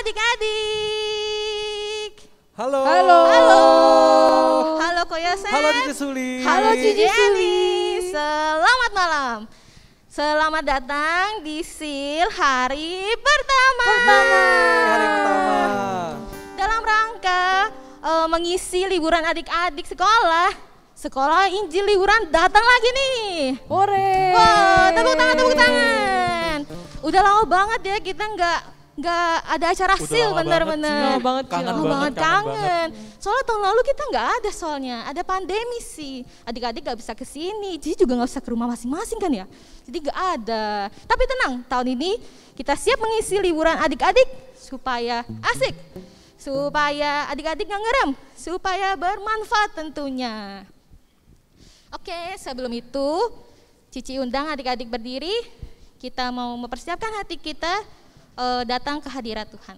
adik-adik. Halo. Halo. Halo Ko Yosef. Halo Cici Suli. Halo Cici Suli. Selamat malam. Selamat datang di SIL hari pertama. Hari pertama. Dalam rangka mengisi liburan adik-adik sekolah. Sekolah Injil liburan datang lagi nih. Hore. Wah, tepuk tangan. Udah lama banget ya kita nggak ada acara SIL bener-bener. Kangen banget. Soalnya tahun lalu kita nggak ada soalnya, ada pandemi sih. Adik-adik nggak bisa kesini, jadi juga nggak usah ke rumah masing-masing kan ya. Jadi nggak ada. Tapi tenang, tahun ini kita siap mengisi liburan adik-adik supaya asik, supaya adik-adik nggak ngerem, supaya bermanfaat tentunya. Oke, sebelum itu Cici undang adik-adik berdiri. Kita mau mempersiapkan hati kita datang ke hadirat Tuhan.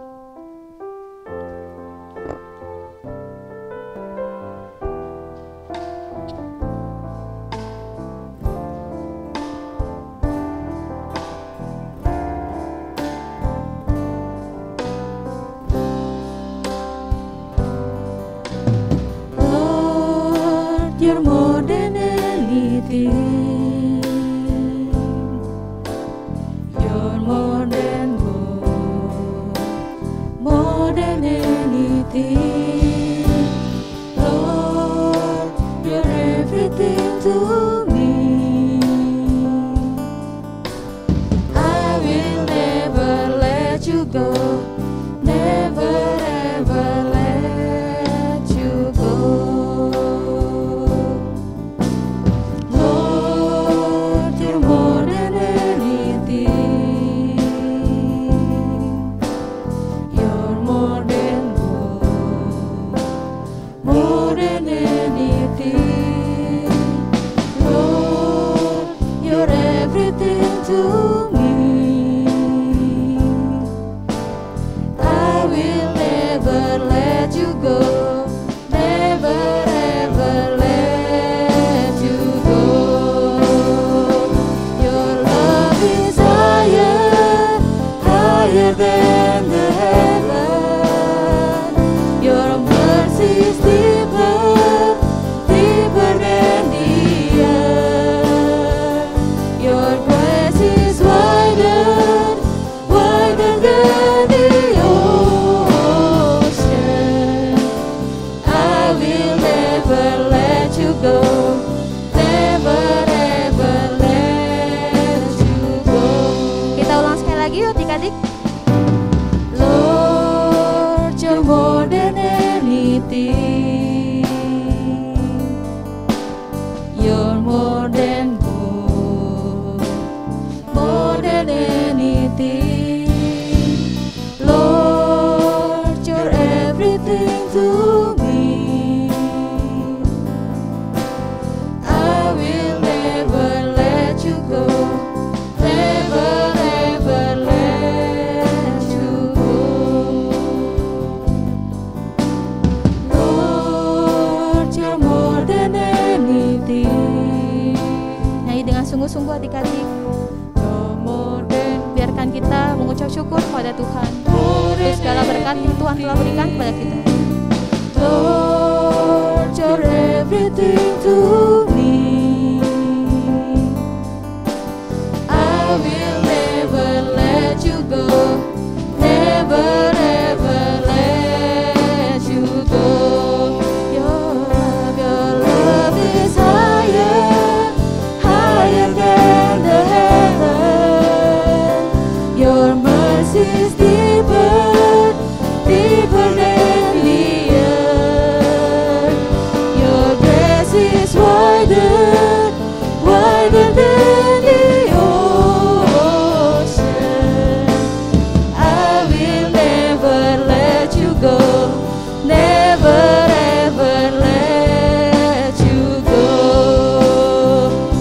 Lord, you're more than anything. More than anything, Lord, you're everything to me. I will never let you go, never ever let you go. Lord, you're more than anything. More than anything, Lord, you're everything to me. I will never let you go, never ever let you go. Your love is higher, higher than the heaven. Your mercy is deeper, deeper than the earth. Your grace is wider, wider than the ocean. I will never let you go, never ever let you go. Kita ulang sekali lagi yuk adik-adik. Lord, you're more than anything. You're more than good, more than anything. Lord, you're everything to me. I will never let you go, never ever let you go. Lord, you're more than anything. Nyanyi dengan sungguh-sungguh adik-adik. You're more than, Biarkan kita mengucap syukur kepada Tuhan more untuk than segala berkat yang Tuhan telah berikan kepada kita. Lord, you're everything to me. I will never let you go, never ever let you go. Your love is higher, higher than the heaven. Your mercy is deeper, deeper than the earth. Your grace is wider, wider than the ocean. I will never let you go, never ever let you go.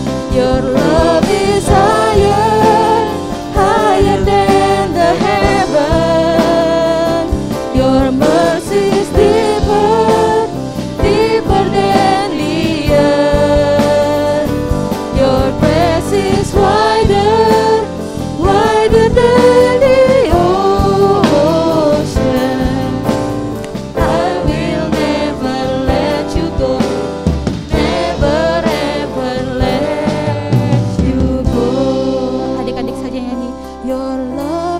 Your love is higher, higher than the heaven.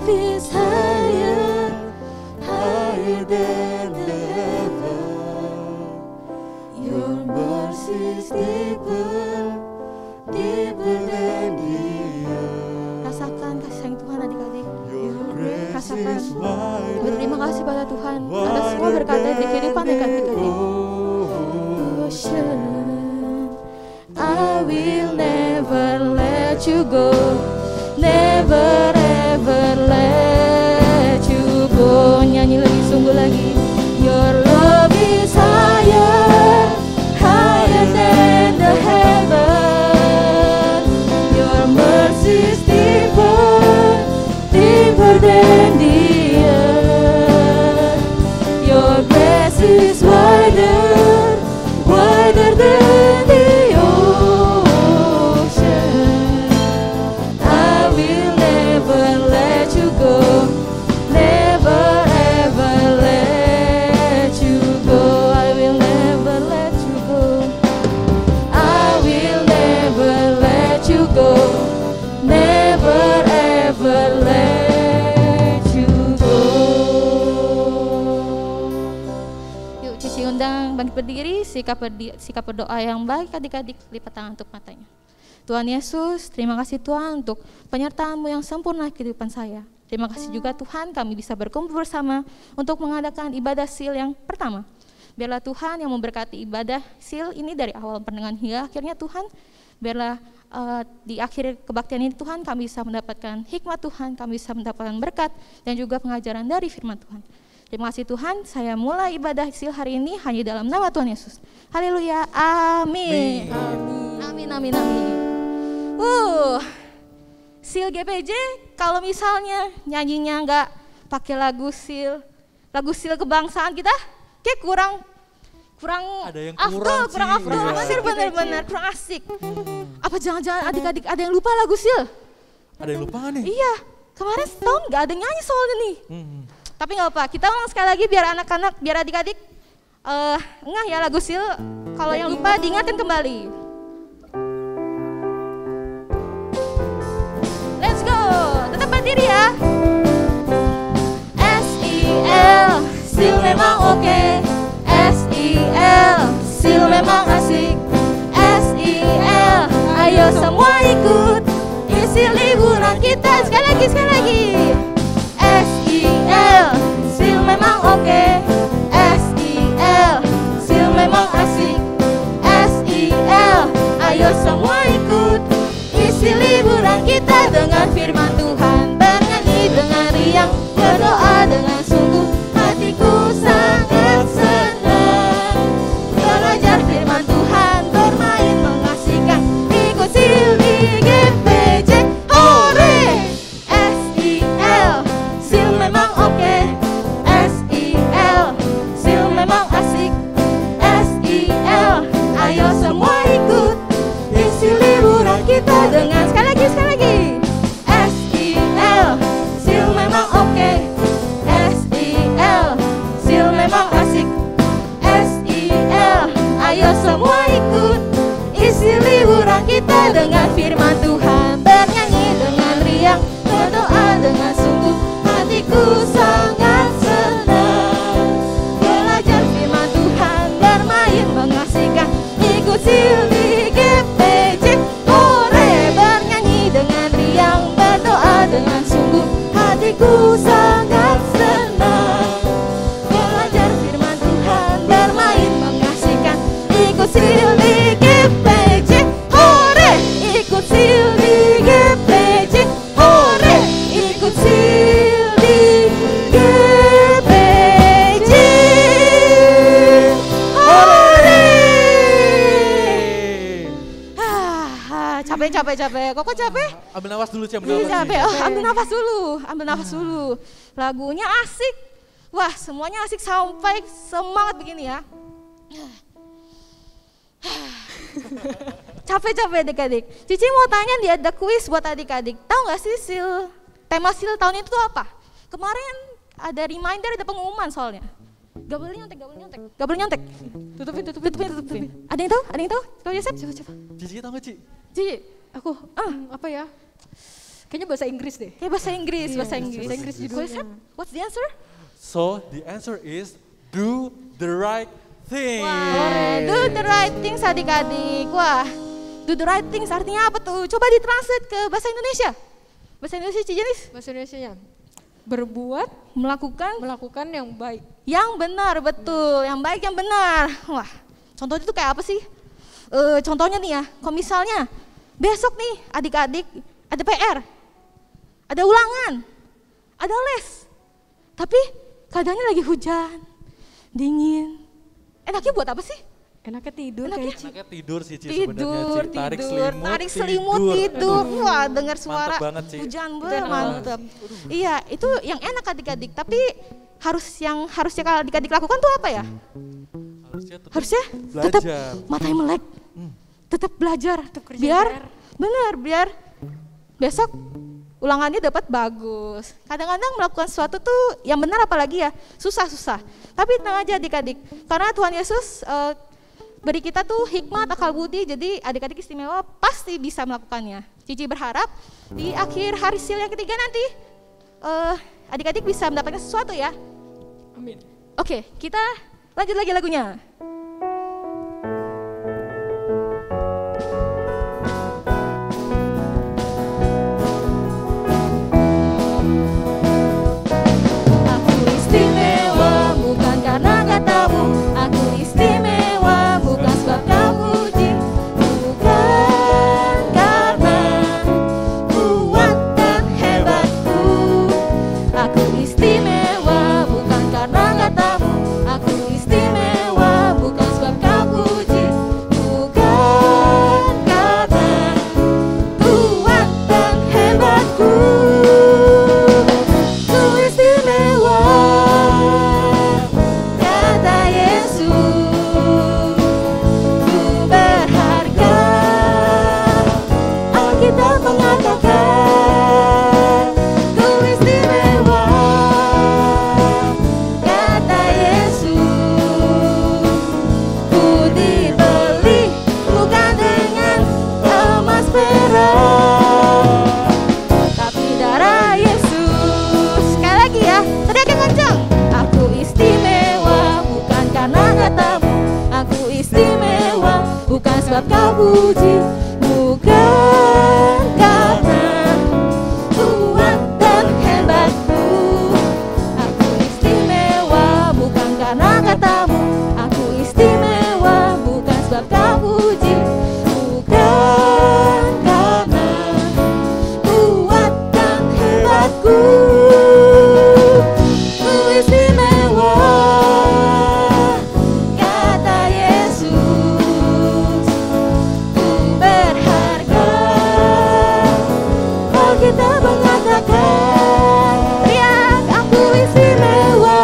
love is higher, higher than the heaven. Your mercy is deeper, deeper than the earth. Rasakan kasih sayang Tuhan adik-adik. Your grace Rasakan. is Kami wider, terima kasih pada Tuhan atas semua berkat di kehidupan adik-adik. Ocean, I will never let you go, never ever let you go. Nyanyi lagi, sungguh lagi. Your love is higher, higher than the heaven. Your mercy is deeper, deeper than the earth. Your grace is wider, wider than the ocean. I will never let you go, never ever let you go. I will never let you go, I will never let you go, never ever let you go. Yuk Cici undang bangkit berdiri, sikap berdoa yang baik adik-adik, lipat tangan untuk matanya. Tuhan Yesus, terima kasih Tuhan untuk penyertaan-Mu yang sempurna kehidupan saya. Terima kasih juga Tuhan kami bisa berkumpul bersama untuk mengadakan ibadah seal yang pertama. Biarlah Tuhan yang memberkati ibadah seal ini dari awal pertengahan hingga akhirnya Tuhan. Biarlah di akhir kebaktian ini Tuhan kami bisa mendapatkan hikmat Tuhan, kami bisa mendapatkan berkat dan juga pengajaran dari firman Tuhan. Terima kasih Tuhan, saya mulai ibadah seal hari ini hanya dalam nama Tuhan Yesus. Haleluya, amin. Amin, amin, amin. Seal GPJ kalau misalnya nyanyinya nggak pakai lagu seal kebangsaan kita, kayak kurang Ada yang afdol, kurang sih. afdol, Iya. sih benar-benar kurang asik. Apa jangan-jangan adik-adik ada yang lupa lagu seal? Ada yang lupa nggak nih? Iya, kemarin setahun nggak ada yang nyanyi soalnya nih. Tapi nggak apa, kita ulang sekali lagi biar anak-anak, biar adik-adik ngeh ya lagu seal. Kalau yang lupa diingatkan kembali. Let's go, tetap berdiri ya. SIL, seal memang oke. SIL, seal memang asik. SIL, ayo semua ikut isi liburan kita. Sekali lagi, sekali lagi. SIL, seal memang oke. SIL, seal memang asik. SIL, ayo semua ikut isi liburan kita dengan firman Tuhan, bernyanyi dengan riang, berdoa dengan sungguh. Hatiku sangat senang belajar firman Tuhan, bermain mengasihkan, ikut seal di GPJ. Hore! SIL, seal memang oke. SIL, seal memang asik. SIL, ayo semua ikut isi liburan kita dengan sekali lagi, sekali lagi. SIL, seal memang oke. SIL, seal memang asik. SIL, ayo semua ikut isi liburan kita dengan firman Tuhan, bernyanyi dengan riang, berdoa dengan sungguh. Hatiku sangat senang belajar firman Tuhan, bermain mengasihkan, ikut seal di GPJ. Hore! Bernyanyi dengan riang, berdoa dengan sungguh. Hatiku sangat senang belajar firman Tuhan, bermain mengasihkan, ikut seal di GPJ. Hore! Ikut seal di GPJ. Hore! Ikut seal di GPJ. Hore! Capek. Kok capek? Ambil nafas dulu, Ci. Iya capek. Oh, ambil nafas dulu. Lagunya asik. Wah, semuanya asik sampai semangat begini ya. Capek adik-adik. Cici mau tanya nih, ada kuis buat adik-adik. Tahu nggak sih tema seal tahun itu apa? Kemarin ada reminder, ada pengumuman soalnya. Gak boleh nyontek. Tutupin. Ada yang tahu? Kau Yosef? Coba. Cici tahu nggak, Ci? Cici, Aku apa ya? Kayaknya bahasa Inggris deh. Kayak bahasa Inggris, Iya, bahasa Inggris. bahasa Inggris judulnya. What's the answer? So the answer is do the right thing. Wah, do the right things adik-adik. Wah, do the right things artinya apa tuh? Coba ditranslate ke bahasa Indonesia. Bahasa Indonesia Cijenis? Bahasa Indonesianya berbuat, melakukan yang baik. Yang benar, betul. Yang baik, yang benar. Wah, contohnya itu kayak apa sih? Contohnya nih ya, kalau misalnya besok nih adik-adik ada PR, ada ulangan, ada les. Tapi keadaannya lagi hujan, dingin. Enaknya buat apa sih? Enaknya tidur Enaknya- kayak Ci. Anaknya tidur sih Ci Tidur, sebenarnya Ci. tarik selimut, tidur. Wah, dengar suara Mantep banget, Ci. hujan, Itu enak mantep. Iya, itu yang enak adik-adik. Tapi harusnya kalau adik-adik lakukan tuh apa ya? Harusnya tetap belajar. matanya melek, tetap belajar, kerjain biar PR. benar, biar besok ulangannya dapat bagus. Kadang-kadang melakukan sesuatu tuh yang benar apalagi ya susah-susah. Tapi tenang aja adik-adik, karena Tuhan Yesus beri kita tuh hikmat, akal budi, jadi adik-adik istimewa pasti bisa melakukannya. Cici berharap di akhir hari sil yang ketiga nanti adik-adik bisa mendapatkan sesuatu ya. Amin. Oke, kita lanjut lagi lagunya. Aku istimewa bukan karena katamu, aku istimewa bukan sebab kau puji, bukan karena kuat dan hebatku. Aku istimewa bukan karena katamu, aku istimewa bukan sebab kau puji, bukan karena kuat dan hebatku. Ku istimewa, kata Yesus. Ku berharga, Alkitab mengatakan. Ku istimewa, kata Yesus. Ku dibeli bukan dengan emas perak, tapi darah Yesus. Sekali lagi ya, teriakin kencang. Aku istimewa bukan karena katamu, aku istimewa bukan sebab kau puji, bukan karena kuat dan hebatku. Aku istimewa bukan karena katamu, aku istimewa bukan sebab kau puji, bukan karena kuat dan hebatku. Ku istimewa, kata Yesus. Ku berharga, Alkitab mengatakan. Teriak, aku istimewa,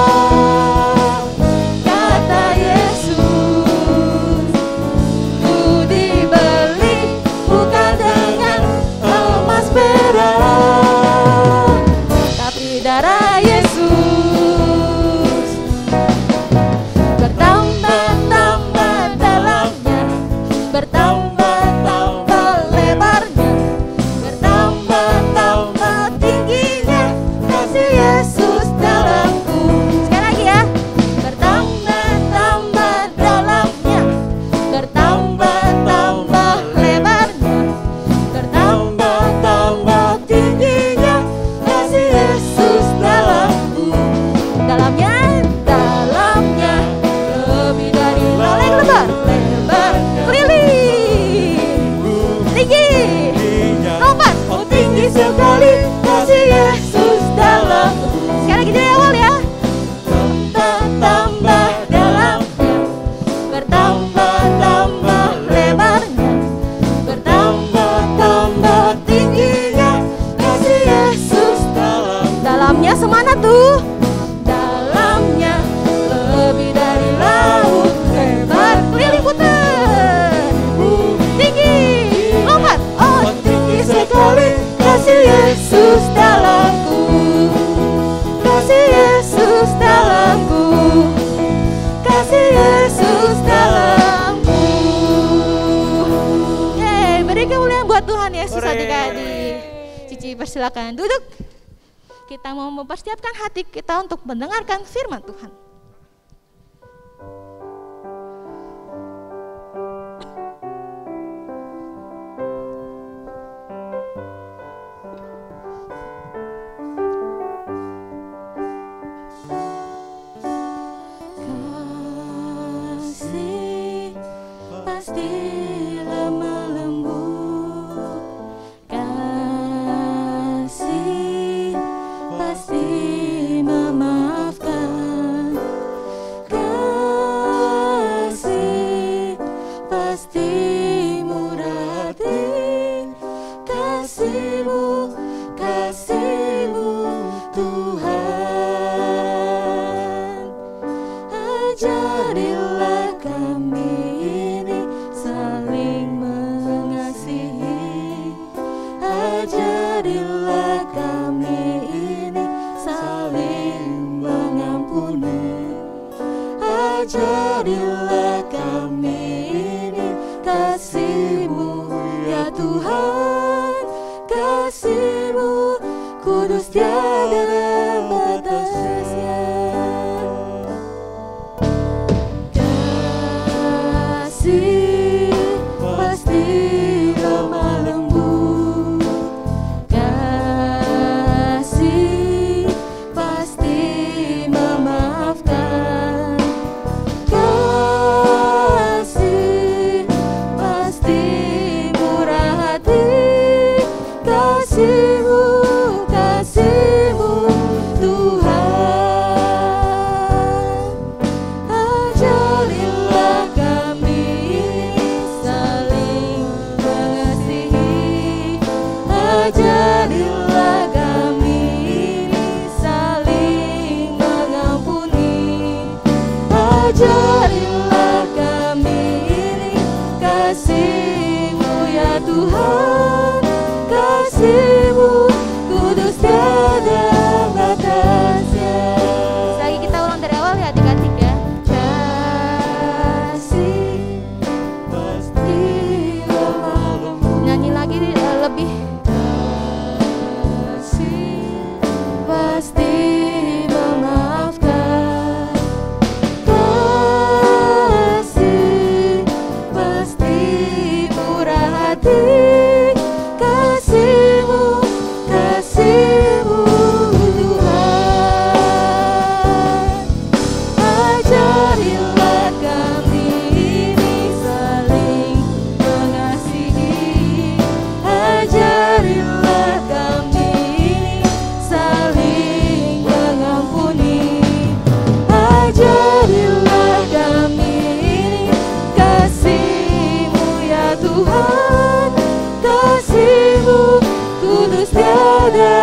kata Yesus. Ku dibeli bukan dengan emas perak, tapi darah Yesus. Bertambah-tambah dalamnya, bertambah-tambah lebarnya, bertambah-tambah tingginya kasih Yesus dalamku. Sekali lagi ya. Bertambah-tambah dalamnya, bertambah-tambah lebarnya, bertambah-tambah tingginya kasih Yesus dalamku. Dalamnya lebih dari lebar, keliling, tinggi, lompat, oh tinggi sekali kasih Yesus dalamku. Sekali lagi dari awal ya. Bertambah dalamnya, bertambah-tambah lebarnya, bertambah-tambah tingginya kasih Yesus dalamnya semana tuh? Dalamnya lebih dari laut lebar, keliling putar, tinggi, lompat, oh tinggi sekali kasih Yesus dalamku, kasih Yesus dalamku, kasih Yesus dalamku. Yeay, beri kemuliaan buat Tuhan Yesus Hore. adik-adik. Cici silakan duduk. Kita mau mempersiapkan hati kita untuk mendengarkan firman Tuhan. Kasih pasti lemah lembut, kasih pasti memaafkan, kasih pasti murah hati, kasih-Mu, kasih-Mu Tuhan. Ajarilah kami ini saling mengasihi, ajarilah kami ini saling mengampuni, ajarilah kami ini kasih-Mu ya Tuhan, kasih-Mu kudus tiada batasnya. Kasih pasti lemah lembut, kasih pasti memaafkan, kasih pasti murah hati, kasih-Mu, kasih-Mu Tuhan. Ajarilah kami saling mengasihi, ajarilah kami saling mengampuni, ajarilah kami kasih-Mu ya Tuhan, kasih-Mu kudus tiada batasnya. Lagi kita ulang dari awal ya adik-adik ya. Kasih pasti lemah lembut, Nyanyi lagi lebih. kasih pasti memaafkan, kasih pasti murah hati, kasih-Mu, kasih-Mu Tuhan. Ajarilah kami ini saling mengasihi, ajarilah kami ini saling mengampuni, ajarilah kami ini kasih-Mu ya Tuhan, kasih-Mu kudus tiada